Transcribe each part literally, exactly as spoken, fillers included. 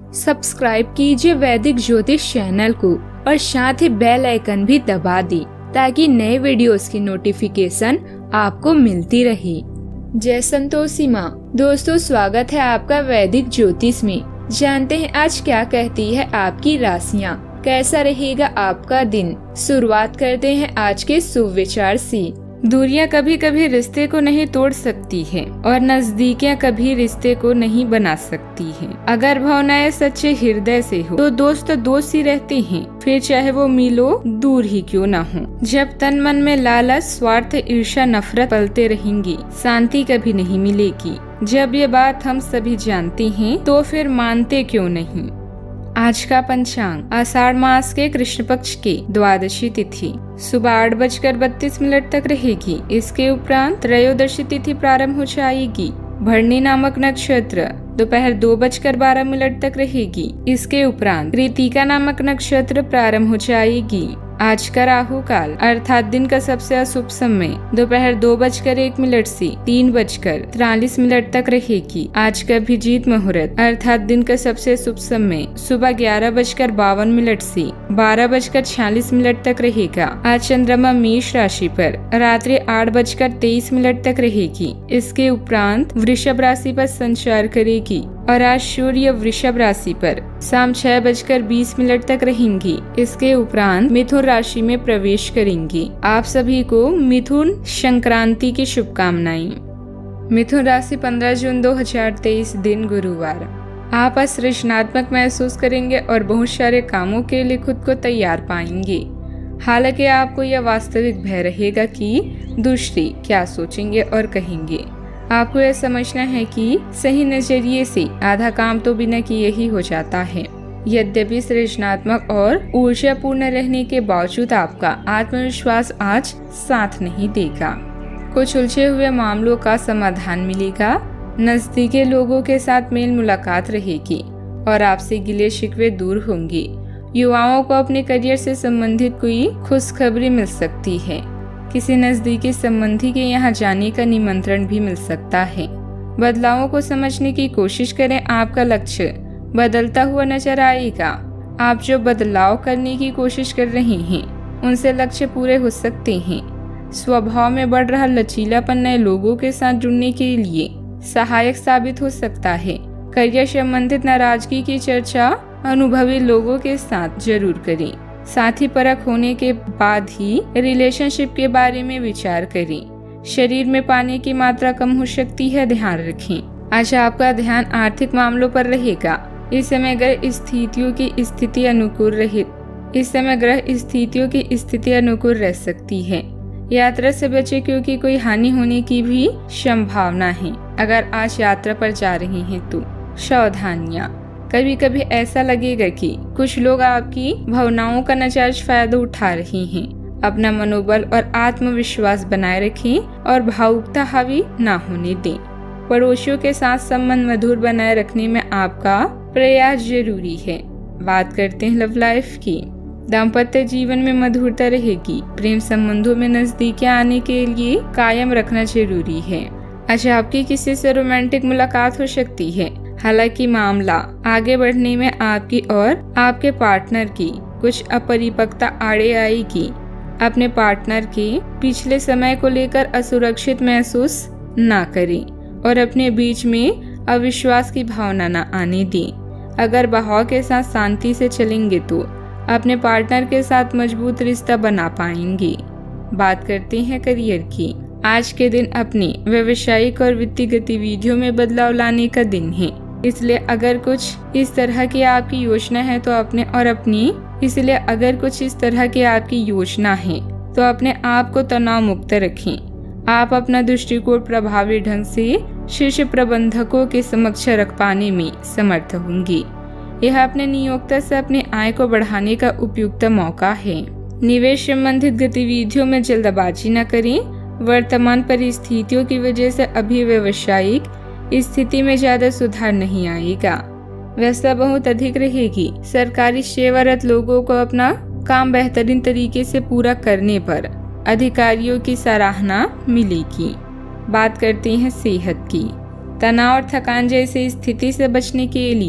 Subscribe कीजिए वैदिक ज्योतिष चैनल को और साथ ही बेल आइकन भी दबा दी ताकि नए वीडियोस की नोटिफिकेशन आपको मिलती रहे। जय संतोषी माँ। दोस्तों, स्वागत है आपका वैदिक ज्योतिष में। जानते हैं आज क्या कहती है आपकी राशियाँ, कैसा रहेगा आपका दिन। शुरुआत करते हैं आज के शुभ विचार से। दूरियां कभी कभी रिश्ते को नहीं तोड़ सकती है और नजदीकियां कभी रिश्ते को नहीं बना सकती हैं। अगर भावनाएं सच्चे हृदय से हो तो दोस्त दोस्त ही रहते हैं, फिर चाहे वो मिलो दूर ही क्यों ना हो। जब तन मन में लालच, स्वार्थ, ईर्ष्या, नफरत पलते रहेंगी, शांति कभी नहीं मिलेगी। जब ये बात हम सभी जानते हैं तो फिर मानते क्यों नहीं। आज का पंचांग आषाढ़ मास के कृष्ण पक्ष की द्वादशी तिथि सुबह आठ बजकर बत्तीस मिनट तक रहेगी। इसके उपरांत त्रयोदशी तिथि प्रारंभ हो जाएगी। भरणी नामक नक्षत्र दोपहर दो बजकर बारह मिनट तक रहेगी। इसके उपरांत कृतिका नामक नक्षत्र प्रारंभ हो जाएगी। आज का राहु काल अर्थात दिन का सबसे अशुभ समय दोपहर दो बजकर एक मिनट से तीन बजकर तिरालीस मिनट तक रहेगी। आज का अभिजीत मुहूर्त अर्थात दिन का सबसे शुभ समय सुबह ग्यारह बजकर बावन मिनट से बारह बजकर छियालीस मिनट तक रहेगा। आज चंद्रमा मेष राशि पर रात्रि आठ बजकर तेईस मिनट तक रहेगी। इसके उपरांत वृषभ राशि पर संचार करेगी और आज सूर्य वृषभ राशि पर शाम छह बजकर बीस मिनट तक रहेंगी। इसके उपरांत मिथुन राशि में प्रवेश करेंगी। आप सभी को मिथुन संक्रांति की शुभकामनाएं। मिथुन राशि पंद्रह जून दो हजार तेईस दिन गुरुवार। आप सृजनात्मक महसूस करेंगे और बहुत सारे कामों के लिए खुद को तैयार पाएंगे। हालांकि आपको यह वास्तविक भय रहेगा कि दूसरे क्या सोचेंगे और कहेंगे। आपको यह समझना है कि सही नजरिए से आधा काम तो बिना किए ही हो जाता है। यद्यपि सृजनात्मक और ऊर्जापूर्ण रहने के बावजूद आपका आत्मविश्वास आज साथ नहीं देगा। कुछ उलझे हुए मामलों का समाधान मिलेगा। नजदीकी लोगों के साथ मेल मुलाकात रहेगी और आपसे गिले शिकवे दूर होंगे। युवाओं को अपने करियर से संबंधित कोई खुशखबरी मिल सकती है। किसी नजदीकी संबंधी के यहाँ जाने का निमंत्रण भी मिल सकता है। बदलावों को समझने की कोशिश करें। आपका लक्ष्य बदलता हुआ नजर आएगा। आप जो बदलाव करने की कोशिश कर रहे हैं उनसे लक्ष्य पूरे हो सकते हैं। स्वभाव में बढ़ रहा लचीलापन नए लोगों के साथ जुड़ने के लिए सहायक साबित हो सकता है। करियर संबंधित नाराजगी की चर्चा अनुभवी लोगों के साथ जरूर करें। साथी परख होने के बाद ही रिलेशनशिप के बारे में विचार करें। शरीर में पानी की मात्रा कम हो सकती है, ध्यान रखें। आज आपका ध्यान आर्थिक मामलों पर रहेगा। इस समय ग्रह स्थितियों की स्थिति अनुकूल रहे इस समय ग्रह स्थितियों की स्थिति अनुकूल रह सकती है। यात्रा से बचे क्योंकि कोई हानि होने की भी संभावना है। अगर आज यात्रा पर जा रहे हैं तो सावधानियां। कभी कभी ऐसा लगेगा कि कुछ लोग आपकी भावनाओं का नाजायज फायदा उठा रहे हैं। अपना मनोबल और आत्मविश्वास बनाए रखें और भावुकता हावी ना होने दें। पड़ोसियों के साथ संबंध मधुर बनाए रखने में आपका प्रयास जरूरी है। बात करते हैं लव लाइफ की। दाम्पत्य जीवन में मधुरता रहेगी। प्रेम संबंधों में नजदीकियां आने के लिए कायम रखना जरूरी है। आज आपकी किसी से रोमांटिक मुलाकात हो सकती है। हालांकि मामला आगे बढ़ने में आपकी और आपके पार्टनर की कुछ अपरिपक्वता आड़े आएगी। अपने पार्टनर के पिछले समय को लेकर असुरक्षित महसूस ना करें और अपने बीच में अविश्वास की भावना न आने दें। अगर बहाव के साथ शांति से चलेंगे तो अपने पार्टनर के साथ मजबूत रिश्ता बना पाएंगे। बात करते हैं करियर की। आज के दिन अपनी व्यवसायिक और वित्तीय गतिविधियों में बदलाव लाने का दिन है। इसलिए अगर कुछ इस तरह की आपकी योजना है तो अपने और अपनी इसलिए अगर कुछ इस तरह की आपकी योजना है तो अपने आप को तनाव मुक्त रखें। आप अपना दृष्टिकोण प्रभावी ढंग से शीर्ष प्रबंधकों के समक्ष रख पाने में समर्थ होंगे। यह अपने नियोक्ता से अपनी आय को बढ़ाने का उपयुक्त मौका है। निवेश संबंधित गतिविधियों में जल्दबाजी न करें। वर्तमान परिस्थितियों की वजह से अभी व्यवसायिक स्थिति में ज्यादा सुधार नहीं आएगा। व्यस्तता बहुत अधिक रहेगी। सरकारी सेवारत लोगों को अपना काम बेहतरीन तरीके से पूरा करने पर अधिकारियों की सराहना मिलेगी। बात करते हैं सेहत की। तनाव और थकान जैसी स्थिति से बचने के लिए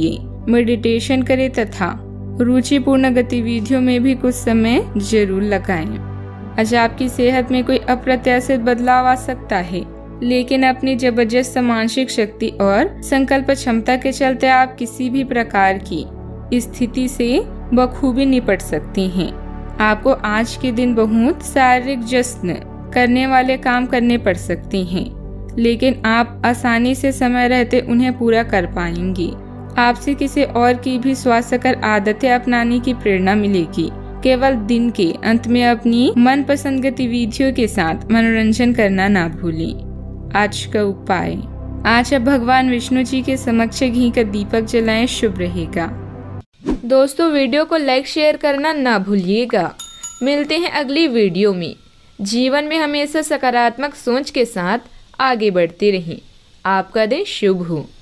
मेडिटेशन करें तथा रुचिपूर्ण गतिविधियों में भी कुछ समय जरूर लगाएं। आज आपकी सेहत में कोई अप्रत्याशित बदलाव आ सकता है, लेकिन अपनी जबरदस्त मानसिक शक्ति और संकल्प क्षमता के चलते आप किसी भी प्रकार की स्थिति से बखूबी निपट सकती हैं। आपको आज के दिन बहुत शारीरिक जश्न करने वाले काम करने पड़ सकते हैं, लेकिन आप आसानी से समय रहते उन्हें पूरा कर पाएंगी। आपसे किसी और की भी स्वास्थ्यकर आदतें अपनाने की प्रेरणा मिलेगी। केवल दिन के अंत में अपनी मनपसंद गतिविधियों के साथ मनोरंजन करना ना भूलें। आज का उपाय, आज आप भगवान विष्णु जी के समक्ष घी का दीपक जलाएं, शुभ रहेगा। दोस्तों, वीडियो को लाइक शेयर करना ना भूलिएगा। मिलते हैं अगली वीडियो में। जीवन में हमेशा सकारात्मक सोच के साथ आगे बढ़ते रहें। आपका दिन शुभ हो।